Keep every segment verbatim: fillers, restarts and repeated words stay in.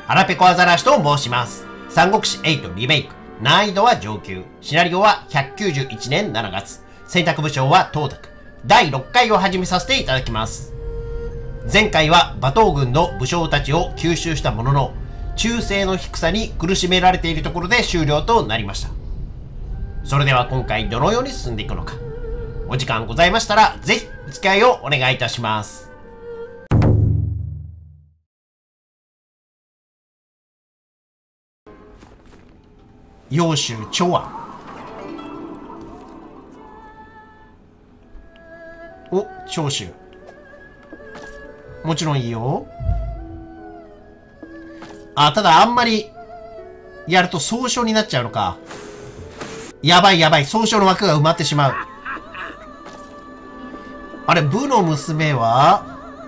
腹ペコアザラシと申します。三国志エイトリメイク。難易度は上級。シナリオはひゃくきゅうじゅういちねんしちがつ。選択武将は東卓。だいろっかいを始めさせていただきます。前回は馬頭軍の武将たちを吸収したものの、忠誠の低さに苦しめられているところで終了となりました。それでは今回どのように進んでいくのか。お時間ございましたら、ぜひお付き合いをお願いいたします。揚州長安。お、長州。もちろんいいよ。あ、ただあんまりやると総称になっちゃうのか。やばいやばい、総称の枠が埋まってしまう。あれ、武の娘は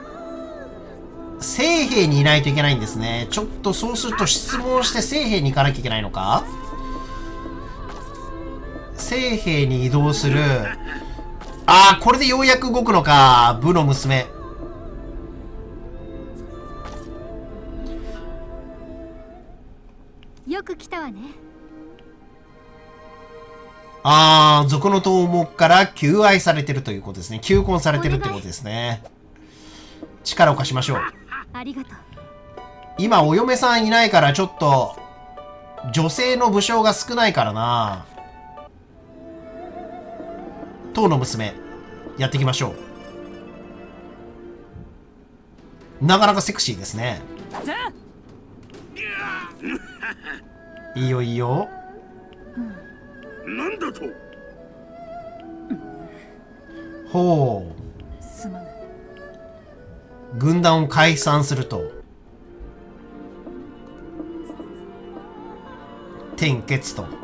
聖兵にいないといけないんですね。ちょっとそうすると質問して聖兵に行かなきゃいけないのか。聖兵に移動する。ああ、これでようやく動くのか。武の娘。 よく来たわね。 ああ、賊の頭目から求愛されてるということですね。求婚されてるってことですね。力を貸しましょう。 ありがとう。 今お嫁さんいないからちょっと女性の武将が少ないからな。唐の娘やっていきましょう。なかなかセクシーですね。いいよいいよ。 なんだと。 ほう。 すまない。 軍団を解散すると。転結と。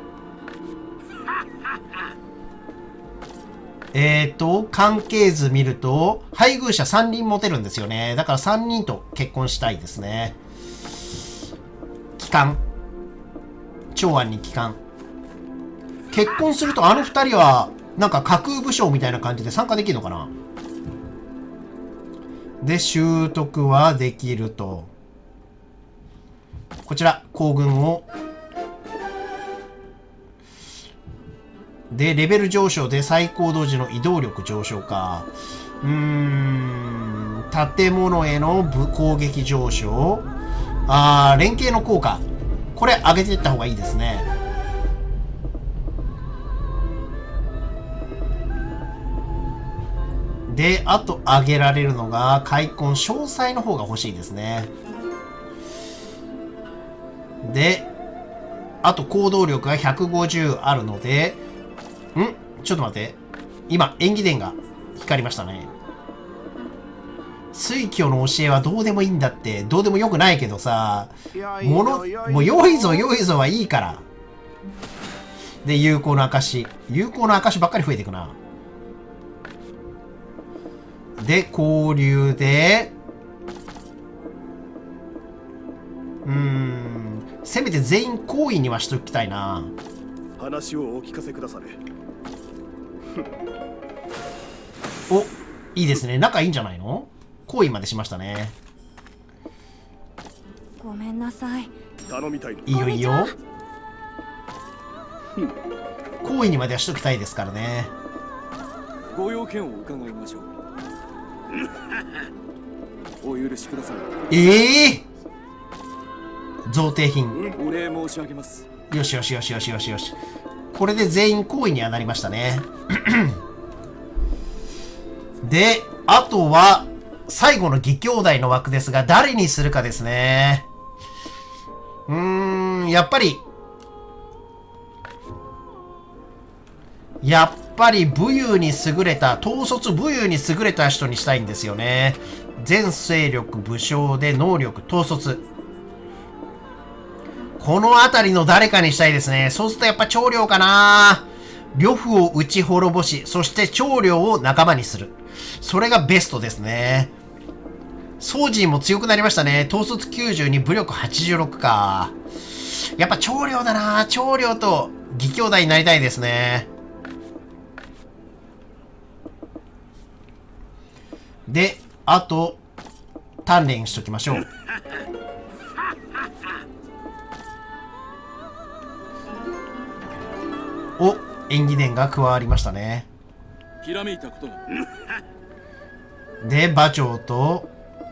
えーと、関係図見ると、配偶者さんにん持てるんですよね。だからさんにんと結婚したいですね。帰還。長安に帰還。結婚するとあのふたりは、なんか架空武将みたいな感じで参加できるのかな。で、習得はできると。こちら、行軍を。で、レベル上昇で最高度時の移動力上昇か。うーん、建物への攻撃上昇。あー、連携の効果。これ上げていった方がいいですね。で、あと上げられるのが、開墾、詳細の方が欲しいですね。で、あと行動力がひゃくごじゅうあるので、んちょっと待って。今、演技伝が光りましたね。水教の教えはどうでもいいんだって。どうでもよくないけどさ。もの、もう良いぞ良いぞはいいから。で、有効な証。有効な証ばっかり増えていくな。で、交流で、うーん、せめて全員行為にはしときたいな。 話をお聞かせくだされ。 お、いいですね。仲いいんじゃないの？行為までしましたね。 ごめんなさい。 頼みたい。 いいよいいよ。行為にまではしときたいですからね。 ご用件を伺いましょう。お許しください。 ええー、贈呈品。 お礼申し上げます。 よしよしよしよしよしよし。これで全員行為にはなりましたね。で、あとは、最後の義兄弟の枠ですが、誰にするかですね。うーん、やっぱり、やっぱり武勇に優れた、統率武勇に優れた人にしたいんですよね。全勢力武将で能力統率。このあたりの誰かにしたいですね。そうするとやっぱ長領かな。呂布を打ち滅ぼし、そして長領を仲間にする。それがベストですね。宗人も強くなりましたね。統率きゅうじゅうに、武力はちじゅうろくか。やっぱ長領だな。長領と義兄弟になりたいですね。で、あと、鍛錬しときましょう。 お、演技伝が加わりましたね。 ひらめいたことが。 で、馬長と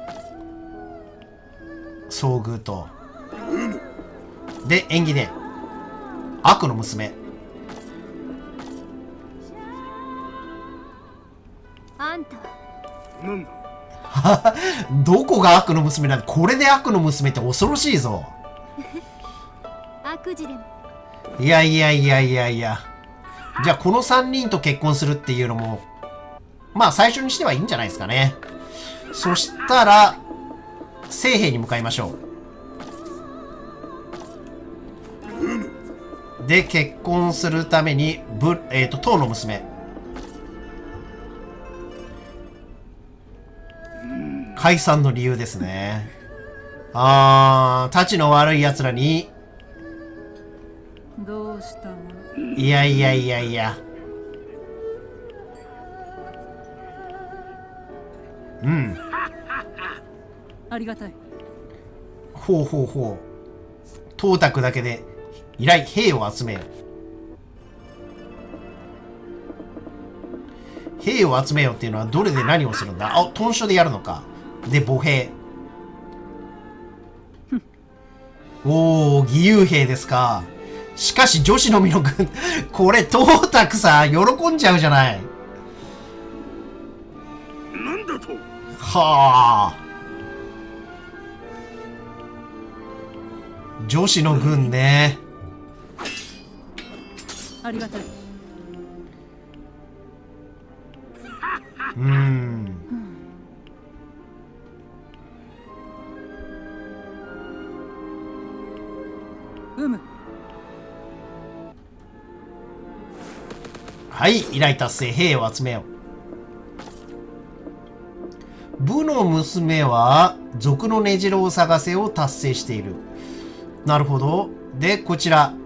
遭遇と。で、演技伝。悪の娘。 あんたなんだ。 どこが悪の娘なんだ。これで悪の娘って恐ろしいぞ。 悪事でもいやいやいやいやいや。じゃあこのさんにんと結婚するっていうのも、まあ最初にしてはいいんじゃないですかね。そしたら、聖兵に向かいましょう。で、結婚するために、ぶ、えっと、唐の娘。解散の理由ですね。あー、たちの悪い奴らに、 どうしたもの。 いやいやいやいや。うん。 ありがたい。 ほうほうほう。董卓だけで依頼兵を集めよ。兵を集めよっていうのはどれで何をするんだ。あ、屯所でやるのか。で、歩兵。おー、義勇兵ですか。しかし女子のみの軍、これ董卓さ、喜んじゃうじゃない。 なんだと。 はあ。女子の軍ね。 ありがたい。 うーん。 うむ。 はい、依頼達成。兵を集めよう。部の娘は、賊の根城を探せを達成している。なるほど。で、こちら。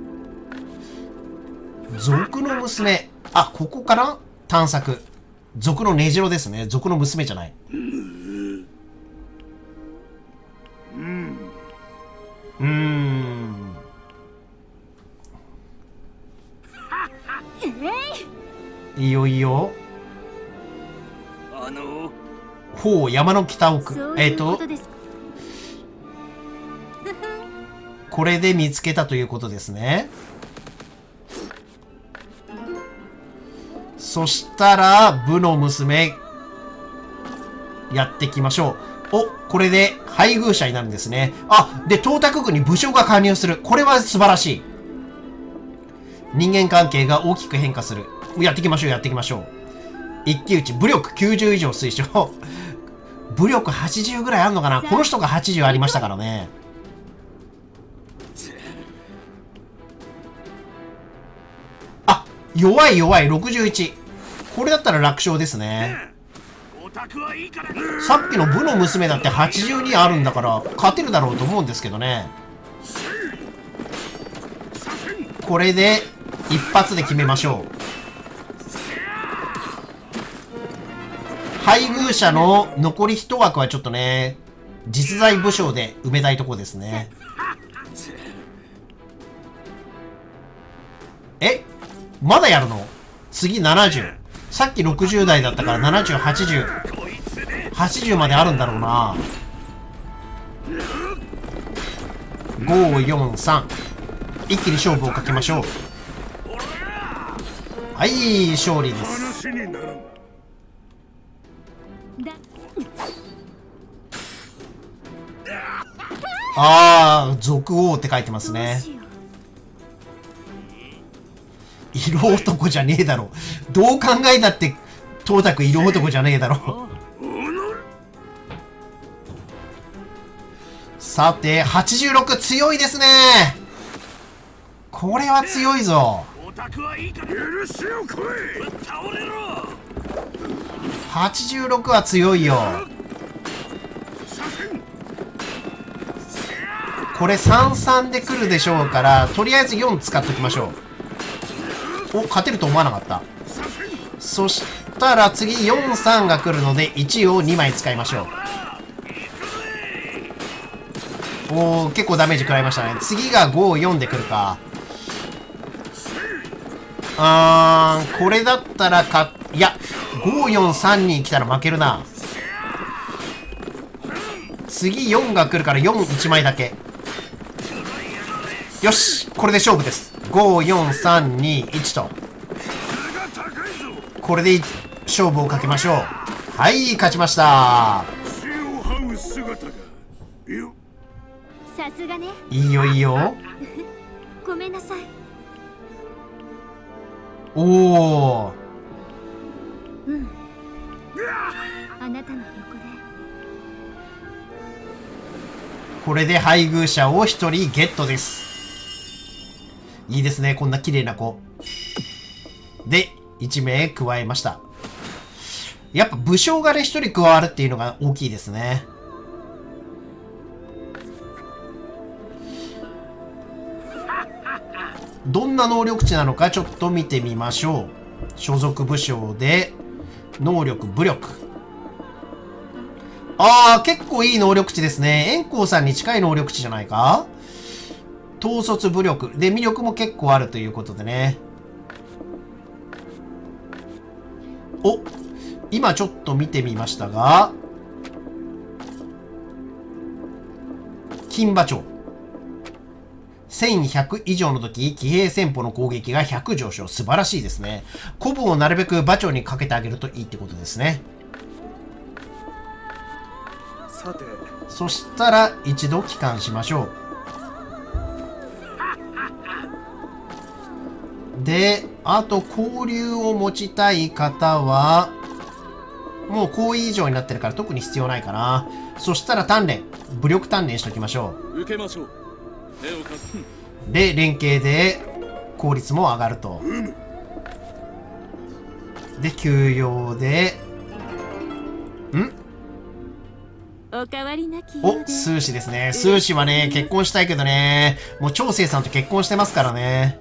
賊の娘。あ、ここから探索。賊の根城ですね。賊の娘じゃない。うーん。いいよいいよ。 あのほう、山の北奥。 そうえっ、 いうこととですか。 これで見つけたということですね。そしたら、部の娘、やってきましょう。お、これで配偶者になるんですね。あ、で、東卓軍に武将が加入する。これは素晴らしい。人間関係が大きく変化する。やっていきましょう、やっていきましょう。一騎打ち、武力きゅうじゅう以上推奨。武力はちじゅうぐらいあるのかな。この人がはちじゅうありましたからね。あ、弱い弱い、ろくじゅういち。これだったら楽勝ですね。さっきの部の娘だってはちじゅうにあるんだから、勝てるだろうと思うんですけどね。これで、一発で決めましょう。配偶者の残り一枠はちょっとね、実在武将で埋めたいとこですね。え、まだやるの？次ななじゅう。さっきろくじゅう代だったからななじゅう、はちじゅう。はちじゅうまであるんだろうな。ご、よん、さん。一気に勝負をかけましょう。はい、勝利です。ああ、賊王って書いてますね。色男じゃねえだろ。どう考えたって東卓色男じゃねえだろ。さて、はちじゅうろく強いですね。これは強いぞ。はちじゅうろくは強いよ。これさんさんで来るでしょうから、とりあえずよん使っときましょう。お、勝てると思わなかった。そしたら次よんさんが来るのでいちをにまい使いましょう。おー、結構ダメージ食らいましたね。次がご、よんで来るか。 あー、これだったらか、いや、ご、よん、さんに来たら負けるな。次よんが来るからよんいちまいだけ。よし、これで勝負です。ご、よん、さん、に、いちと。これで勝負をかけましょう。はい、勝ちました。 さすがね。 いいよいいよ。 ごめんなさい。 おお。 うん。あなたの横で。 これで配偶者を一人ゲットです。いいですね、こんな綺麗な子。で、いち名加えました。やっぱ武将がね、一人加わるっていうのが大きいですね。どんな能力値なのかちょっと見てみましょう。所属武将で、能力武力。ああ、結構いい能力値ですね。円光さんに近い能力値じゃないか。統率武力。で、魅力も結構あるということでね。お、今ちょっと見てみましたが、金馬長。せんひゃく以上の時、騎兵戦法の攻撃がひゃく上昇。素晴らしいですね。古文をなるべく馬長にかけてあげるといいってことですね。 さて、 そしたら一度帰還しましょう。で、あと交流を持ちたい方は、もう好意以上になってるから特に必要ないかな。そしたら鍛錬、武力鍛錬しときましょ受けましょう。手を貸す。 う。で、連携で効率も上がると。で、休養で、んおかわりなきよお、 うで。 スーシですね。スーシはね、結婚したいけどね、もう長生さんと結婚してますからね。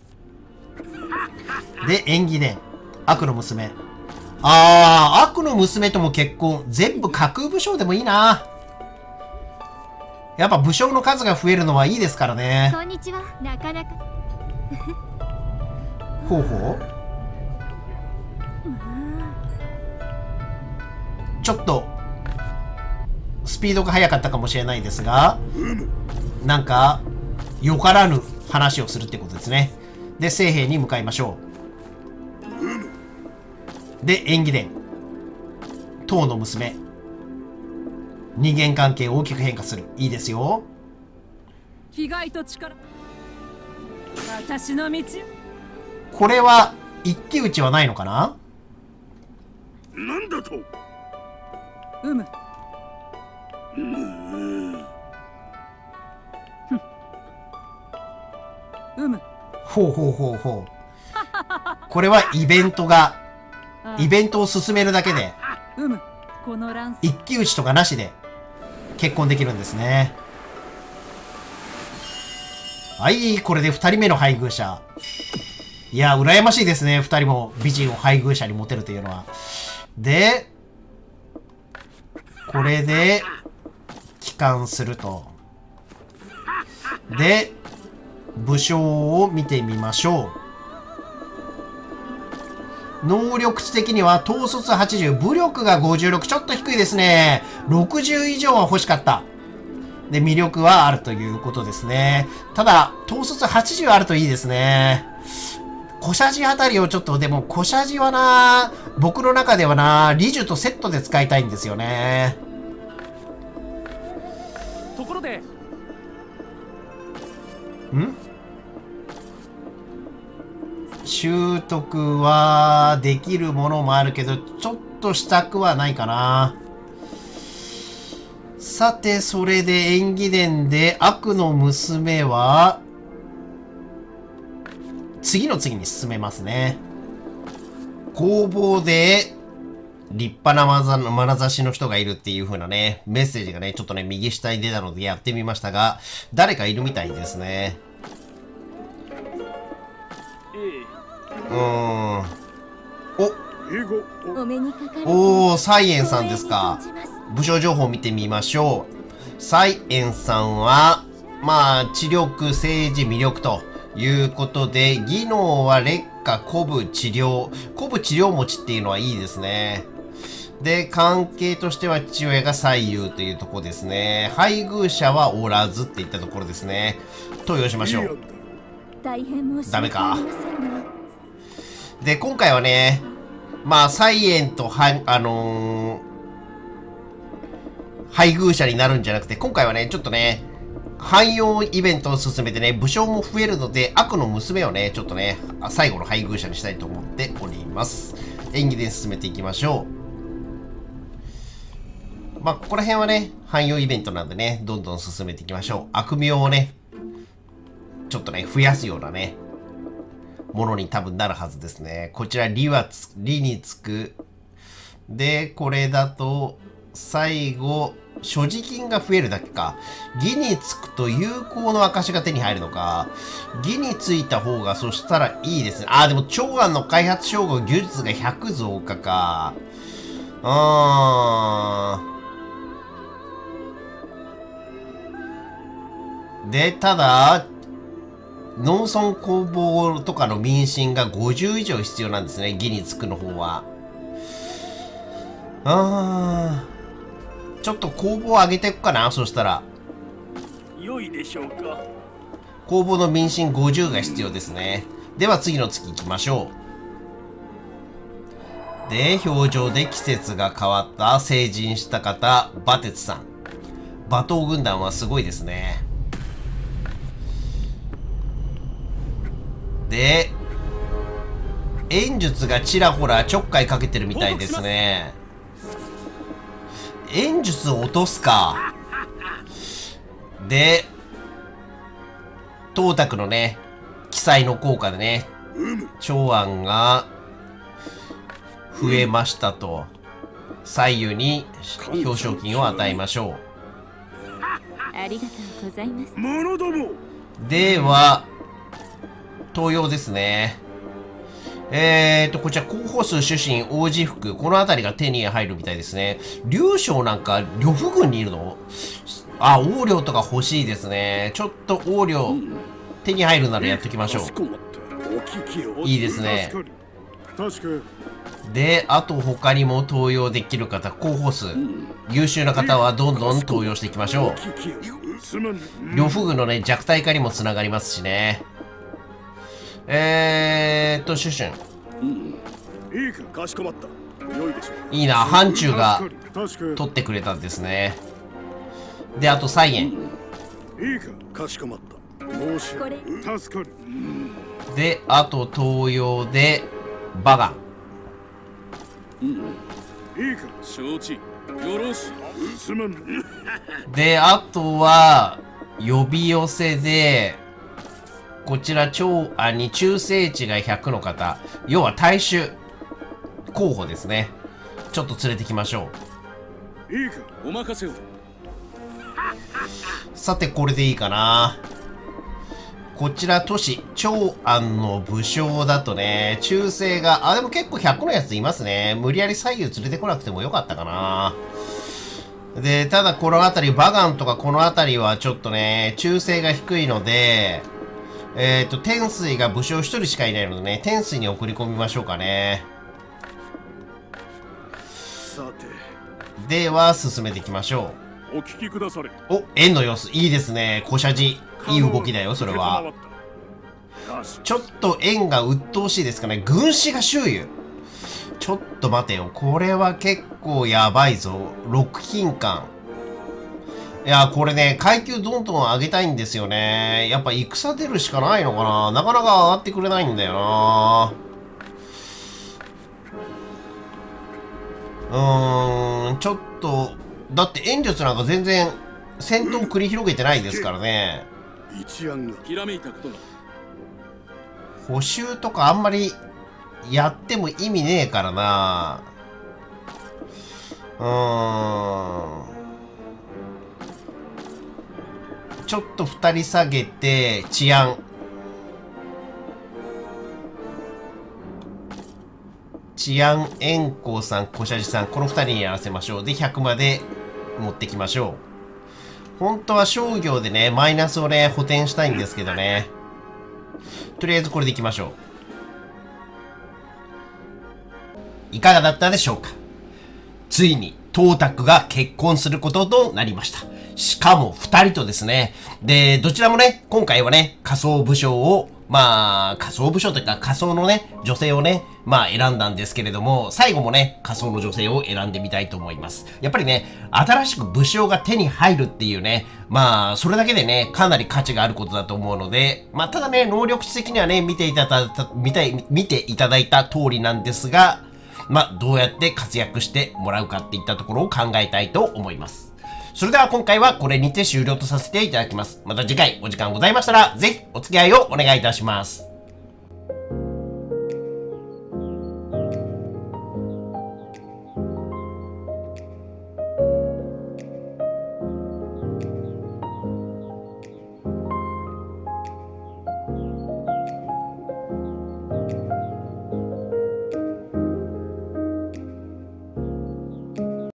で、縁起伝。悪の娘。あー、悪の娘とも結婚。全部架空武将でもいいな。やっぱ武将の数が増えるのはいいですからね。 こんにちは。なかなか。 ほうほう。ちょっと、スピードが速かったかもしれないですが、なんか、よからぬ話をするってことですね。で、聖兵に向かいましょう。で、縁起伝。唐の娘。人間関係大きく変化する。いいですよ。 気概と力。私の道。 これは、一騎打ちはないのかな？ なんだと。 うむ。うむ。 ほうほうほうほう。これはイベントが、イベントを進めるだけで、 うむ。この乱世。 一騎打ちとかなしで結婚できるんですね。はい、これで二人目の配偶者。いや、羨ましいですね。二人も美人を配偶者に持てるというのは。で、これで、帰還すると。で、武将を見てみましょう。能力値的には統率はちじゅう、武力がごじゅうろく、ちょっと低いですね。ろくじゅう以上は欲しかった。で、魅力はあるということですね。ただ、統率はちじゅうあるといいですね。小謝寺あたりをちょっと、でも小謝寺はな、僕の中ではな、理樹とセットで使いたいんですよね。 ところで、 ん？習得はできるものもあるけど、ちょっとしたくはないかな。さて、それで縁起伝で悪の娘は、次の次に進めますね。工房で、立派なまざ眼差しの人がいるっていう風なね、メッセージがね、ちょっとね、右下に出たのでやってみましたが、誰かいるみたいですね。うーん。お、 お目にかかる。 おー、サイエンさんですか。 光栄に存じます。 武将情報を見てみましょう。サイエンさんは、まあ、知力、政治、魅力ということで、技能は劣か古武治療、古武治療持ちっていうのはいいですね。で、関係としては父親が左右というところですね。配偶者はおらずっていったところですね。投与しましょう。 大変申しダメか訳ありませんが。 で、今回はね、まあ、サイエンとは、あのー、配偶者になるんじゃなくて、今回はね、ちょっとね、汎用イベントを進めてね、武将も増えるので、悪の娘をね、ちょっとね、最後の配偶者にしたいと思っております。演技で進めていきましょう。まあ、ここら辺はね、汎用イベントなんでね、どんどん進めていきましょう。悪名をね、ちょっとね、増やすようなね、ものに多分なるはずですね。こちら、利はつ、利につく。で、これだと、最後、所持金が増えるだけか。義につくと有効の証が手に入るのか。義についた方がそしたらいいですね。あー、でも長安の開発称号技術がひゃく増加か。あー。で、ただ、農村工房とかの民進がごじゅう以上必要なんですね。義につくの方は。あー。ちょっと工房上げていくかな、そしたら。 良いでしょうか。 工房の民進ごじゅうが必要ですね。では次の月行きましょう。で、表情で季節が変わった成人した方、馬鉄さん。馬頭軍団はすごいですね。で、演術がちらほらちょっかいかけてるみたいですね。演術を落とすか。で、東卓のね、記載の効果でね、長安が増えましたと。左右に表彰金を与えましょありがとうございます。 者ども。 う。では、東洋ですね。えーと、こちら、候補数、主神、王子服。この辺りが手に入るみたいですね。劉将なんか、呂布軍にいるの？あ、王領とか欲しいですね。ちょっと王領、手に入るならやっときましょう。いいですね。で、あと他にも登用できる方、候補数。優秀な方はどんどん登用していきましょう。呂布軍のね、弱体化にもつながりますしね。えーっと、シュシュン。 いいか、かしこまった。良いでしょう。 いいな、範疇が取ってくれたんですね。で、あと、サイエン。 いいか、かしこまった。申しこれ助かる。 で、あと、東洋で、バガン。 いいか、 承知。よろしい。 すまん。 で、あとは、呼び寄せで、こちら、長安に忠誠値がひゃくの方。要は、大衆候補ですね。ちょっと連れてきましょいいか、 お任せを。 う。さて、これでいいかな。こちら、都市、長安の武将だとね、忠誠が、あ、でも結構ひゃくのやついますね。無理やり左右連れてこなくてもよかったかな。で、ただこの辺り、バガンとかこの辺りはちょっとね、忠誠が低いので、えっと、天水が武将一人しかいないのでね、天水に送り込みましょうかね。 さて。 では、進めていきましょお聞きくだされ。 う。お、円の様子、いいですね。小謝辞。いい動きだよ、それは。 よし。 ちょっと円が鬱陶しいですかね。軍師が周囲。ちょっと待てよ。これは結構やばいぞ。六品間。いや、これね、階級どんどん上げたいんですよね。やっぱ戦出るしかないのかな。なかなか上がってくれないんだよな。うーん、ちょっと、だって演術なんか全然戦闘繰り広げてないですからね。 一案がひらめいたことが。 補修とかあんまりやっても意味ねえからな。うーん。ちょっと二人下げて、治安。治安、円光さん、小謝辞さん、この二人にやらせましょう。で、ひゃくまで持ってきましょう。本当は商業でね、マイナスをね、補填したいんですけどね。とりあえずこれでいきましょいかがだったでしょうか。ついに、トータクが結婚することとなりました。しかも二人とですね。で、どちらもね、今回はね、仮想武将を、まあ、仮想武将というか仮想のね、女性をね、まあ選んだんですけれども、最後もね、仮想の女性を選んでみたいと思います。やっぱりね、新しく武将が手に入るっていうね、まあ、それだけでね、かなり価値があることだと思うので、まあ、ただね、能力値的にはね、見ていただいた、見て、見ていただいた通りなんですが、まあ、どうやって活躍してもらうかっていったところを考えたいと思います。それでは今回はこれにて終了とさせていただきます。また次回お時間ございましたら、ぜひお付き合いをお願いいたします。